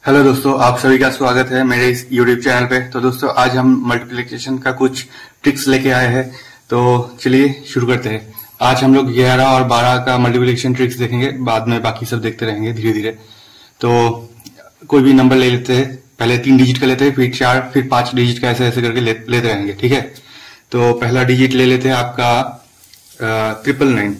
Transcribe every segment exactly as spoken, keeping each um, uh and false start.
Hello दोस्तों, आप सभी का स्वागत है मेरे इस यूट्यूब चैनल पे। तो दोस्तों, आज हम मल्टीप्लिकेशन का कुछ ट्रिक्स लेके आए हैं। तो चलिए शुरू करते हैं। आज हम लोग ग्यारह और बारह का मल्टीप्लिकेशन ट्रिक्स देखेंगे, बाद में बाकी सब देखते रहेंगे धीरे धीरे। तो कोई भी नंबर ले लेते हैं, पहले तीन डिजिट का लेते हैं, फिर चार, फिर पांच डिजिट का, ऐसे ऐसे करके ले, लेते रहेंगे। ठीक है, तो पहला डिजिट ले लेते हैं आपका ट्रिपल नाइन।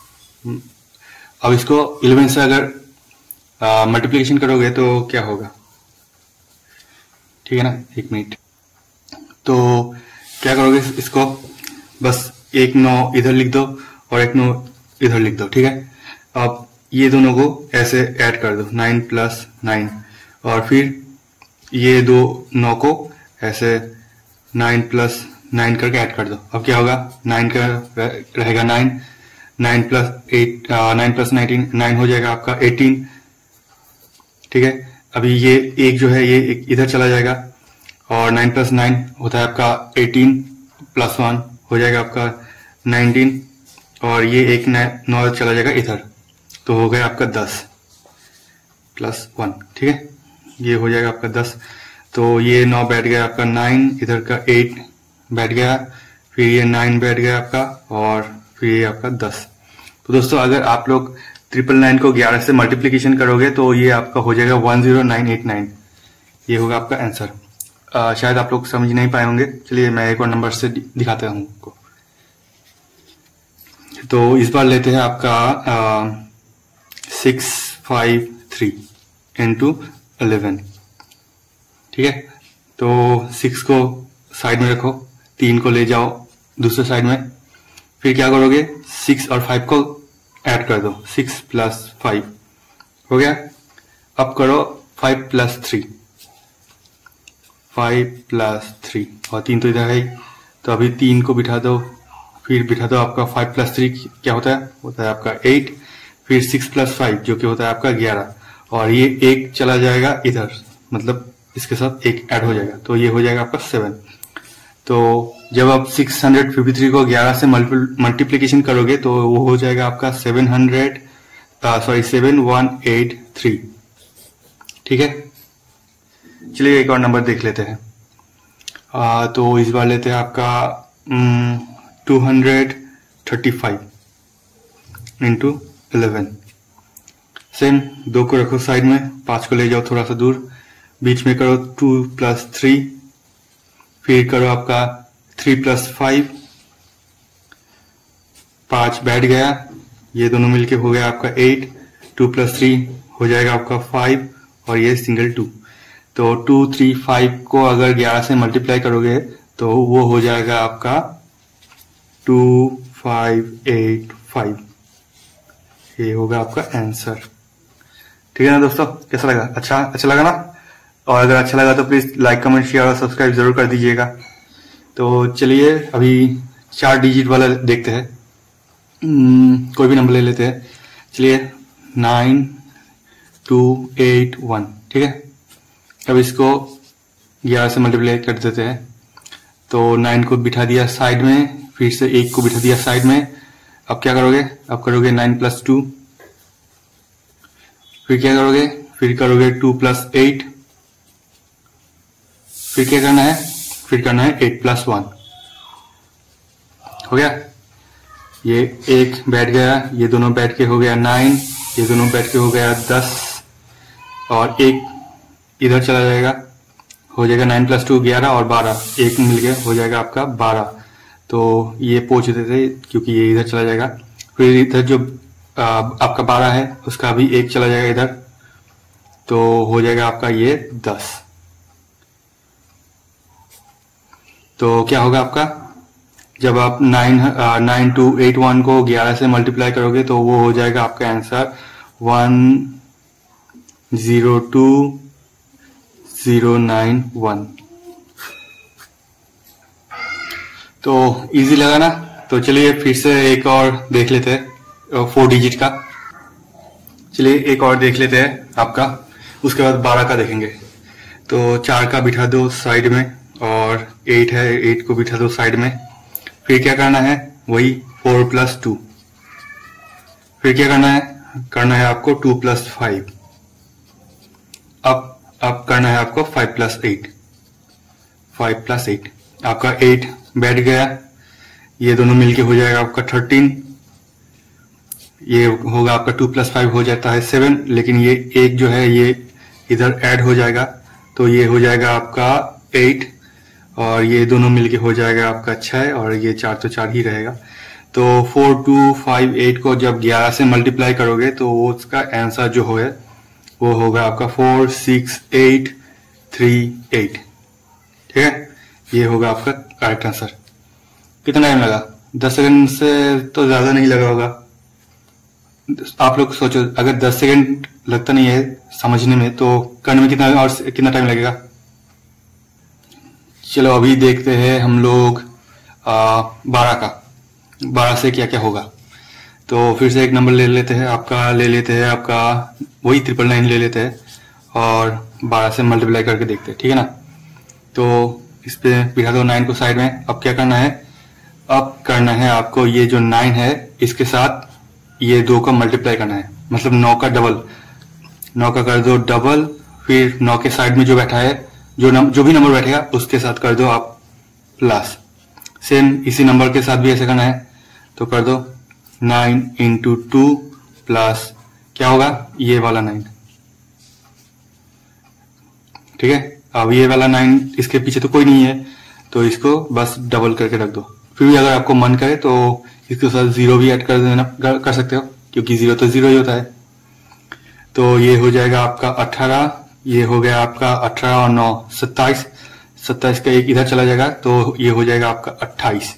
अब इसको इलेवन से अगर मल्टीप्लिकेशन uh, करोगे तो क्या होगा, ठीक है ना। एक मिनट, तो क्या करोगे, इसको बस एक नौ इधर लिख दो और एक नौ इधर लिख दो। ठीक है, अब ये दोनों को ऐसे ऐड कर दो, नाइन प्लस नाइन, और फिर ये दो नौ को ऐसे नाइन प्लस नाइन करके ऐड कर दो। अब क्या होगा, नाइन का रहेगा nine, nine plus eight, nine plus nineteen, nine हो जाएगा आपका एटीन। ठीक है, अभी ये एक जो है ये एक इधर चला जाएगा, और नाइन प्लस नाइन होता है आपका एटीन, प्लस वन हो जाएगा आपका नाइनटीन, और ये एक नौ चला जाएगा इधर, तो हो गया आपका दस प्लस वन। ठीक है, ये हो जाएगा आपका दस। तो ये नौ बैठ गया आपका नाइन, इधर का एट बैठ गया, फिर ये नाइन बैठ गया आपका, और फिर ये आपका दस। तो दोस्तों, अगर आप लोग ट्रिपल नाइन को ग्यारह से मल्टीप्लीकेशन करोगे तो ये आपका हो जाएगा one zero nine eight nine. ये होगा आपका आंसर। आ, शायद आप लोग समझ नहीं पाए होंगे। चलिए मैं एक और नंबर से दिखाता हूं आपको। तो इस बार लेते हैं आपका six five three into eleven. ठीक है, तो सिक्स को साइड में रखो, तीन को ले जाओ दूसरे साइड में, फिर क्या करोगे, सिक्स और फाइव को ऐड कर दो, सिक्स प्लस फाइव हो गया। अब करो five plus three, five plus three, और तीन तो इधर है, तो अभी तीन को बिठा दो, फिर बिठा दो आपका फाइव प्लस थ्री क्या होता है, होता है आपका एट, फिर सिक्स प्लस फाइव जो कि होता है आपका ग्यारह, और ये एक चला जाएगा इधर, मतलब इसके साथ एक ऐड हो जाएगा, तो ये हो जाएगा आपका सेवन। तो जब आप सिक्स हंड्रेड फिफ्टी थ्री को ग्यारह से मल्टीप्लिकेशन करोगे तो वो हो जाएगा आपका seven hundred sorry seven one eight three. ठीक है, चलिए एक और नंबर देख लेते हैं। आ, तो इस बार लेते हैं आपका two hundred thirty five into eleven. Same, दो को रखो साइड में, पांच को ले जाओ थोड़ा सा दूर, बीच में करो टू प्लस थ्री, फिर करो आपका थ्री प्लस फाइव, पांच बैठ गया, ये दोनों मिलके हो गया आपका एट, टू प्लस थ्री हो जाएगा आपका फाइव, और ये सिंगल टू। तो टू थ्री फाइव को अगर ग्यारह से मल्टीप्लाई करोगे तो वो हो जाएगा आपका टू फाइव एट फाइव। ये होगा आपका आंसर। ठीक है ना दोस्तों, कैसा लगा, अच्छा अच्छा लगा ना। और अगर अच्छा लगा तो प्लीज लाइक, कमेंट, शेयर और सब्सक्राइब जरूर कर दीजिएगा। तो चलिए अभी चार डिजिट वाला देखते हैं। कोई भी नंबर ले लेते हैं। चलिए नाइन टू एट वन। ठीक है, अब इसको ग्यारह से मल्टीप्लाई कर देते हैं। तो नाइन को बिठा दिया साइड में, फिर से एक को बिठा दिया साइड में। अब क्या करोगे, अब करोगे नाइन प्लस टू, फिर क्या करोगे, फिर करोगे टू प्लस एट, फिर क्या करना है, फिर करना है एट प्लस वन। हो गया, ये एक बैठ गया, ये दोनों बैठ के हो गया नाइन, ये दोनों बैठ के हो गया दस, और एक इधर चला जाएगा, हो जाएगा नाइन प्लस टू ग्यारह, और बारह, एक मिलके हो जाएगा आपका बारह। तो ये पोंछ देते क्योंकि ये इधर चला जाएगा। फिर इधर जो आ, आपका बारह है उसका भी एक चला जाएगा इधर, तो हो जाएगा आपका ये दस। तो क्या होगा आपका, जब आप nine nine two eight one को ग्यारह से मल्टीप्लाई करोगे तो वो हो जाएगा आपका answer one zero two zero nine one. तो इजी लगा ना। तो चलिए फिर से एक और देख लेते हैं फोर डिजिट का। चलिए एक और देख लेते हैं आपका, उसके बाद बारह का देखेंगे। तो चार का बिठा दो साइड में, और एट है, एट को बिठा दो साइड में। फिर क्या करना है, वही फोर प्लस टू, फिर क्या करना है, करना है आपको टू प्लस फाइव। अब अब करना है आपको five plus eight, five plus eight आपका एट बैठ गया, ये दोनों मिलके हो जाएगा आपका थर्टीन, ये होगा आपका टू प्लस फाइव हो जाता है सेवन, लेकिन ये एक जो है ये इधर ऐड हो जाएगा तो ये हो जाएगा आपका एट, और ये दोनों मिलके हो जाएगा आपका छह, और ये चार तो चार ही रहेगा। तो फोर टू फाइव एट को जब ग्यारह से मल्टीप्लाई करोगे तो उसका आंसर जो है वो होगा आपका four six eight three eight. ठीक है, ये होगा आपका करेक्ट आंसर। कितना टाइम लगा? दस सेकंड से तो ज्यादा नहीं लगा होगा। आप लोग सोचो, अगर दस सेकंड लगता नहीं है समझने में तो करने में कितना और कितना टाइम लगेगा? चलो अभी देखते हैं हम लोग बारह का, बारह से क्या क्या होगा। तो फिर से एक नंबर ले लेते हैं, आपका ले लेते हैं आपका वही ट्रिपल नाइन ले लेते हैं और बारह से मल्टीप्लाई करके देखते हैं। ठीक है ना, तो इस पे बिठा दो नाइन को साइड में। अब क्या करना है, अब करना है आपको ये जो नाइन है इसके साथ ये दो का मल्टीप्लाई करना है, मतलब नौ का डबल, नौ का कर दो डबल, फिर नौ के साइड में जो बैठा है जो नम, जो भी नंबर बैठेगा उसके साथ कर दो आप प्लस। सेम इसी नंबर के साथ भी ऐसे करना है, तो कर दो नाइन इंटू टू प्लस क्या होगा ये वाला नाइन। ठीक है, अब ये वाला नाइन इसके पीछे तो कोई नहीं है तो इसको बस डबल करके रख दो। फिर भी अगर आपको मन करे तो इसके साथ जीरो भी ऐड कर देना कर सकते हो, क्योंकि जीरो तो जीरो ही होता है। तो ये हो जाएगा आपका अठारह, ये हो गया आपका अठारह और नौ सत्ताईस, सत्ताईस का एक इधर चला जाएगा तो ये हो जाएगा आपका अट्ठाईस।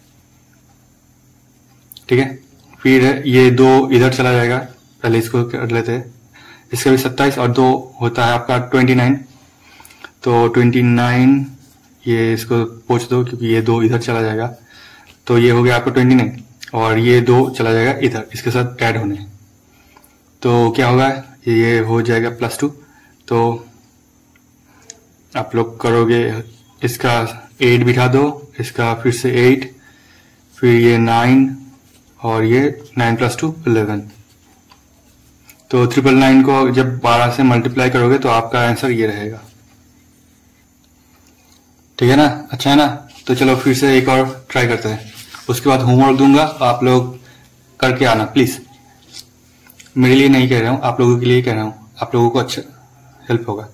ठीक है, फिर ये दो इधर चला जाएगा, पहले इसको कर लेते हैं, इसका भी सत्ताईस और दो होता है आपका ट्वेंटी नाइन, तो ट्वेंटी नाइन ये इसको पोंछ दो क्योंकि ये दो इधर चला जाएगा, तो ये हो गया आपका ट्वेंटी नाइन और ये दो चला जाएगा इधर इसके साथ ऐड होने, तो क्या होगा ये हो जाएगा प्लस टू। तो आप लोग करोगे इसका एट बिठा दो, इसका फिर से एट, फिर ये नाइन और ये नाइन प्लस टू इलेवन। तो ट्रिपल नाइन को जब बारह से मल्टीप्लाई करोगे तो आपका आंसर ये रहेगा। ठीक है ना, अच्छा है ना। तो चलो फिर से एक और ट्राई करते हैं, उसके बाद होमवर्क दूंगा, आप लोग करके आना प्लीज। मेरे लिए नहीं कह रहा हूं, आप लोगों के लिए कह रहा हूं, आप लोगों को अच्छा हेल्प होगा।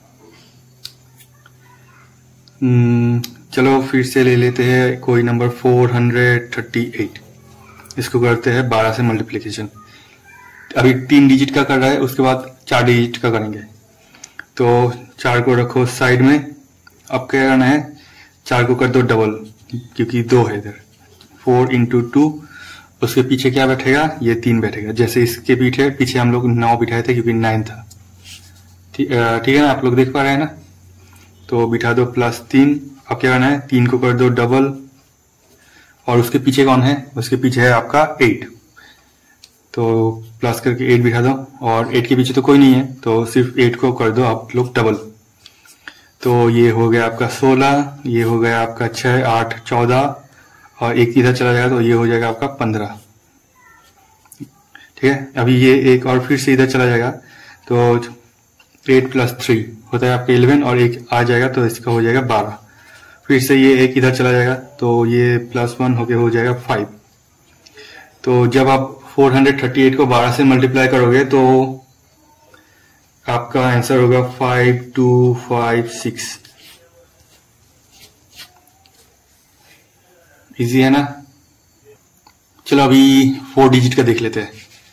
चलो फिर से ले लेते हैं कोई number four hundred thirty eight, इसको करते हैं बारह से मल्टीप्लिकेशन। अभी तीन डिजिट का कर रहा है, उसके बाद चार डिजिट का करेंगे। तो चार को रखो साइड में, अब क्या करना है चार को कर दो डबल क्योंकि दो है इधर, फोर इंटू टू, उसके पीछे क्या बैठेगा ये तीन बैठेगा, जैसे इसके पीछे पीछे हम लोग नौ बिठाए थे क्योंकि नाइन था। ठीक है ना, आप लोग देख पा रहे हैं ना। तो बिठा दो प्लस तीन, अब क्या करना है तीन को कर दो डबल और उसके पीछे कौन है, उसके पीछे है आपका एट, तो प्लस करके एट बिठा दो और एट के पीछे तो कोई नहीं है तो सिर्फ एट को कर दो आप लोग डबल। तो ये हो गया आपका सोलह, ये हो गया आपका छह आठ चौदह और एक इधर चला जाएगा तो ये हो जाएगा आपका पंद्रह। ठीक है, अभी ये एक और फिर से इधर चला जाएगा तो एट प्लस थ्री होता है आपका इलेवन और एक आ जाएगा तो इसका हो जाएगा बारह। फिर से ये एक इधर चला जाएगा तो ये प्लस वन होके हो जाएगा फाइव। तो जब आप फोर हंड्रेड थर्टी एट को बारह से मल्टीप्लाई करोगे तो आपका आंसर होगा five two five six. Easy है ना। चलो अभी फोर डिजिट का देख लेते हैं।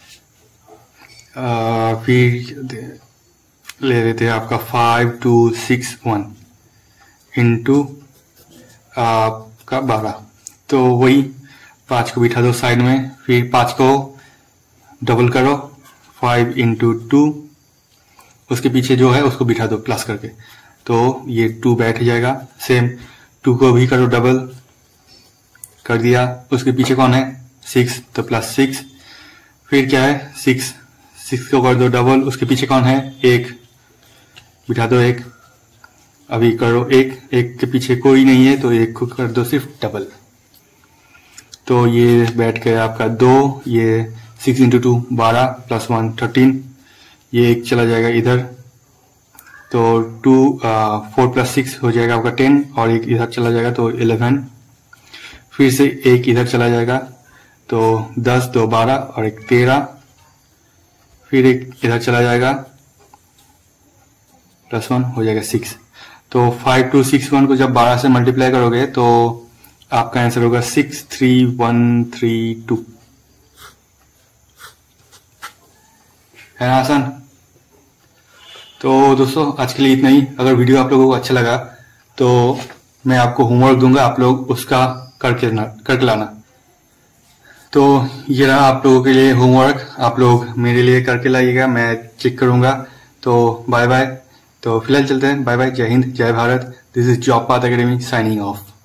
आ, फिर ले लेते हैं आपका five two six one into आपका बारह, तो वही पाँच को बिठा दो साइड में, फिर पाँच को डबल करो, फाइव इंटू टू, उसके पीछे जो है उसको बिठा दो प्लस करके, तो ये टू बैठ जाएगा। सेम टू को भी करो डबल, कर दिया, उसके पीछे कौन है सिक्स, तो प्लस सिक्स, फिर क्या है सिक्स, सिक्स को कर दो डबल, उसके पीछे कौन है एक, बिठा दो एक, अभी करो एक, एक के पीछे कोई नहीं है तो एक को कर दो सिर्फ डबल, तो ये बैठ गया आपका दो, ये सिक्स इंटू टू बारह प्लस वन थर्टीन, ये एक चला जाएगा इधर, तो टू फोर प्लस सिक्स हो जाएगा आपका टेन, और एक इधर चला जाएगा तो इलेवन, फिर से एक इधर चला जाएगा तो दस, दो बारह और एक तेरह, फिर एक इधर चला जाएगा प्लस वन हो जाएगा सिक्स। तो फाइव टू सिक्स वन को जब बारह से मल्टीप्लाई करोगे तो आपका आंसर होगा six three one three two. है ना आसान? तो दोस्तों आज के लिए इतना ही। अगर वीडियो आप लोगों को अच्छा लगा तो मैं आपको होमवर्क दूंगा, आप लोग उसका करके करके लाना। तो ये रहा आप लोगों के लिए होमवर्क, आप लोग मेरे लिए करके लाइएगा, मैं चेक करूंगा। तो बाय बाय। तो फिलहाल चलते हैं, बाय बाय, जय हिंद, जय Bharat. This is Job Path Academy signing of.